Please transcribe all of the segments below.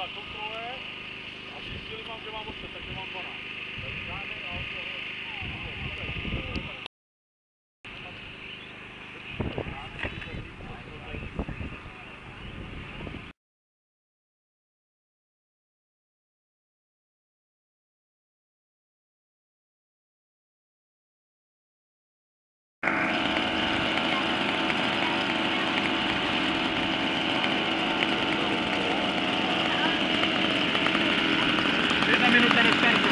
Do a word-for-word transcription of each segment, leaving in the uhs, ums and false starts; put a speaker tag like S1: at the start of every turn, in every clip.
S1: na kontrole a zjistili mám, že mám osm, takže mám dvanáct. Žádný alkohol. Jedna minuta do startu.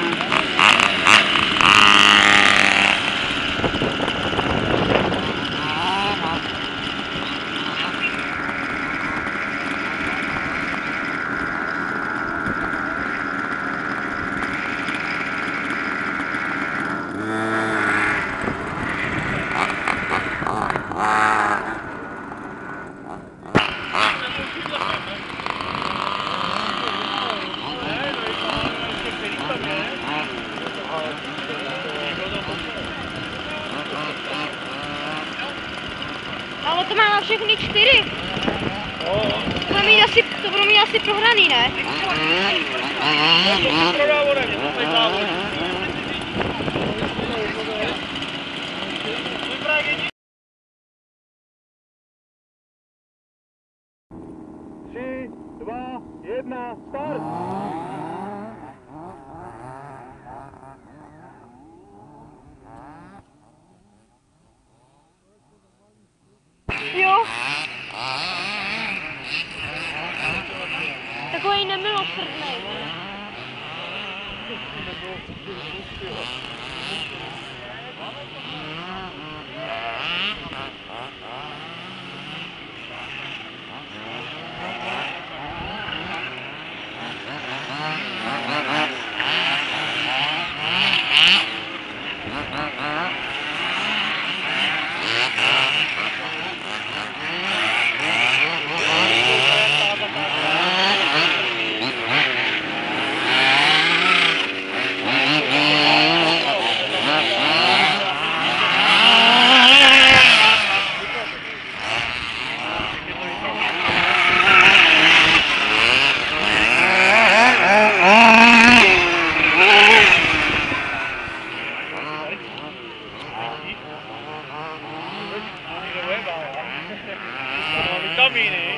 S2: Ale to má na všechny čtyři. To bude mít asi, to bude mít asi prohraný, ne?
S1: Tři, dva, jedna, start!
S2: Jo. Takový nemilosrdný.
S1: Vitamíny.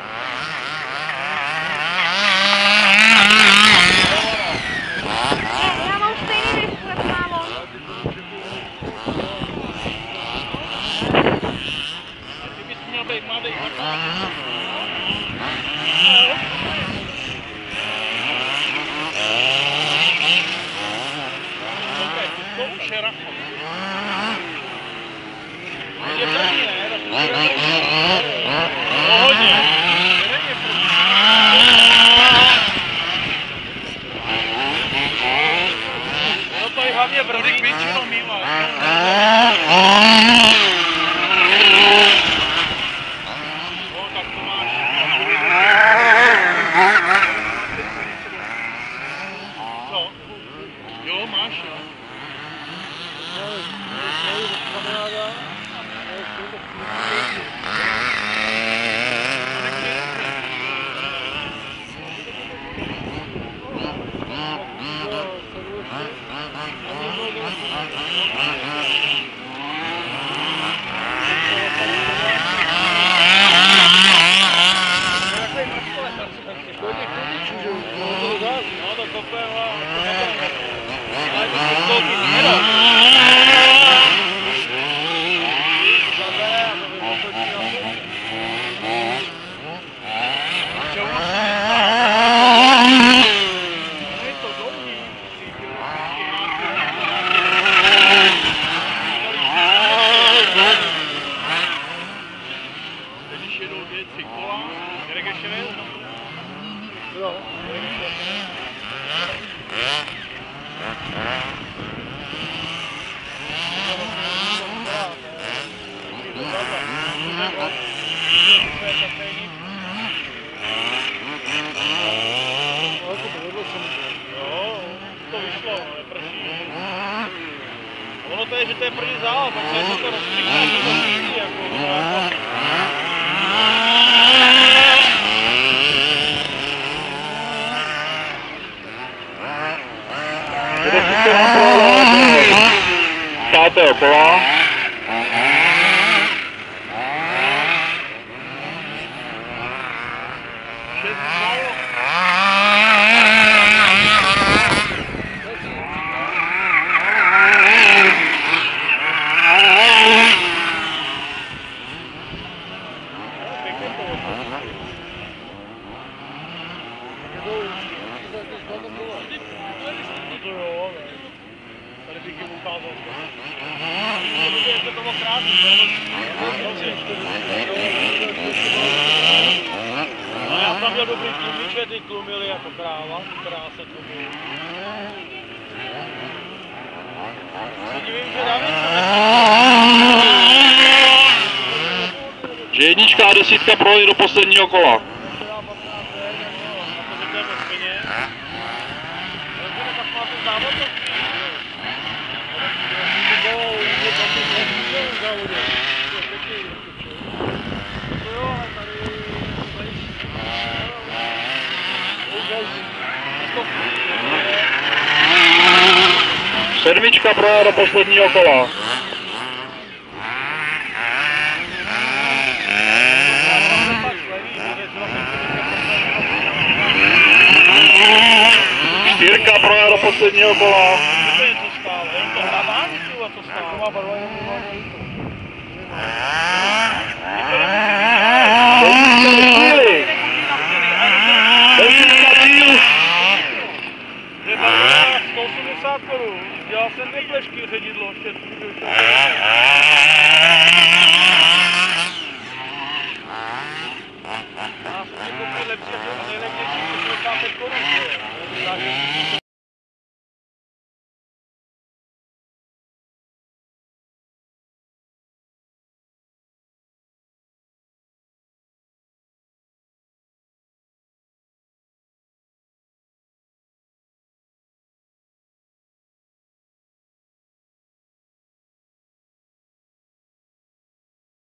S2: Já mám stejný rychl, jak má on.
S1: Ty bys měl být mladý. Zkoušera. Je první, ne? Hodně. No to je hlavně Brodyk většinou mýval. No tak to máš. Co? Jo, máš jo. No to kopeva. Ale to se koupit nedá. Když jedou dvě, tři kola, Jirek ještě nejde? Jo. Jo, to vyšlo, ale prší. Ono to je, že to je první závod, pak se to rozstříká, že to vidí, jako. No to jo, ne. Tady bych jim ukázal. Jak to bylo krásný, no já tam měl dobrý tlumiče, ty tlumili jako kráva, která se tlumili. Se divím, že David
S3: Že jednička a desítka projeli do posledního kola. Sedmička projela do posledního kola. Čtyřka projela do posledního kola.